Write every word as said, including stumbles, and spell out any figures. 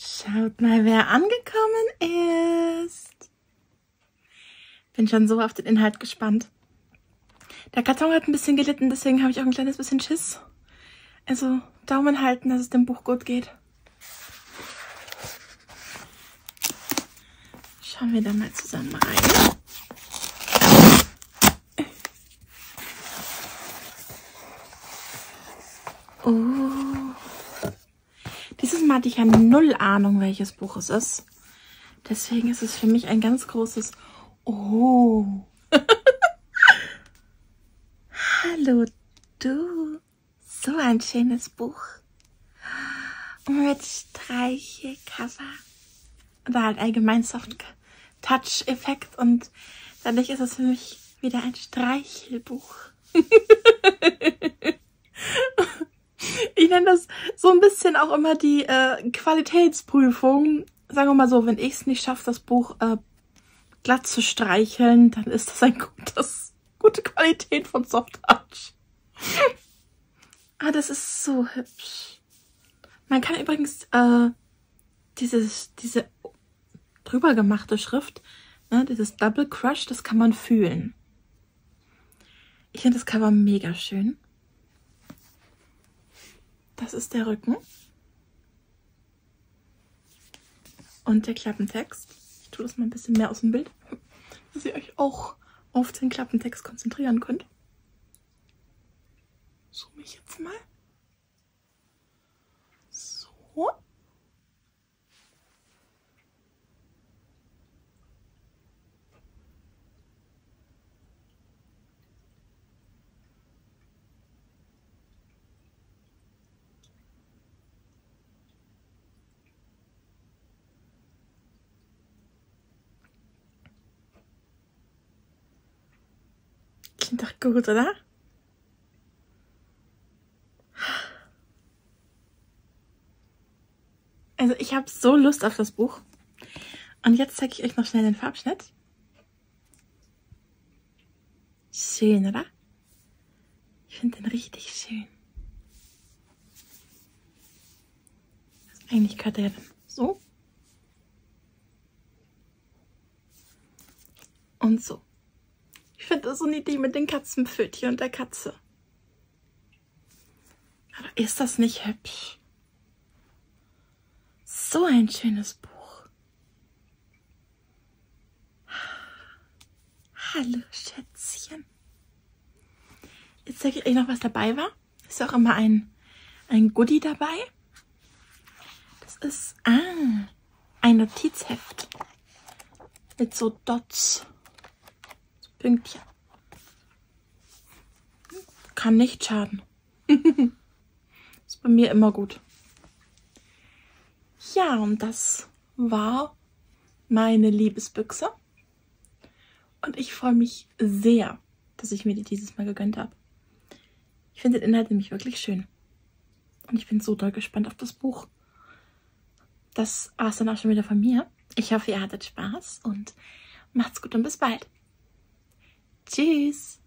Schaut mal, wer angekommen ist. Bin schon so auf den Inhalt gespannt. Der Karton hat ein bisschen gelitten, deswegen habe ich auch ein kleines bisschen Schiss. Also Daumen halten, dass es dem Buch gut geht. Schauen wir da mal zusammen rein. Oh. Dieses Mal hatte ich ja null Ahnung, welches Buch es ist. Deswegen ist es für mich ein ganz großes Oh. Hallo du. So ein schönes Buch. Mit Streichelcover. Oder halt allgemein Soft-Touch-Effekt. Und dadurch ist es für mich wieder ein Streichelbuch. Ich nenne das so ein bisschen auch immer die äh, Qualitätsprüfung. Sagen wir mal so, wenn ich es nicht schaffe, das Buch äh, glatt zu streicheln, dann ist das eine gutes, gute Qualität von Soft Touch. Ah, das ist so hübsch. Man kann übrigens äh, dieses, diese drüber gemachte Schrift, ne, dieses Double Crush, das kann man fühlen. Ich finde das Cover mega schön. Das ist der Rücken. Und der Klappentext. Ich tue das mal ein bisschen mehr aus dem Bild, dass ihr euch auch auf den Klappentext konzentrieren könnt. Zoome ich jetzt mal. So. Klingt doch gut, oder? Also ich habe so Lust auf das Buch. Und jetzt zeige ich euch noch schnell den Farbschnitt. Schön, oder? Ich finde den richtig schön. Also eigentlich gehört er ja dann so. Und so. Ich finde das so niedlich mit den Katzenpfötchen und der Katze. Aber ist das nicht hübsch? So ein schönes Buch. Hallo Schätzchen. Jetzt zeige ich euch noch, was dabei war. Ist auch immer ein, ein Goodie dabei. Das ist ah, ein Notizheft mit so Dots. So Pünktchen. Kann nicht schaden. Ist bei mir immer gut. Ja, und das war meine Liebesbüchse. Und ich freue mich sehr, dass ich mir die dieses Mal gegönnt habe. Ich finde den Inhalt nämlich wirklich schön. Und ich bin so doll gespannt auf das Buch. Das war es dann auch schon wieder von mir. Ich hoffe, ihr hattet Spaß und macht's gut und bis bald. Tschüss.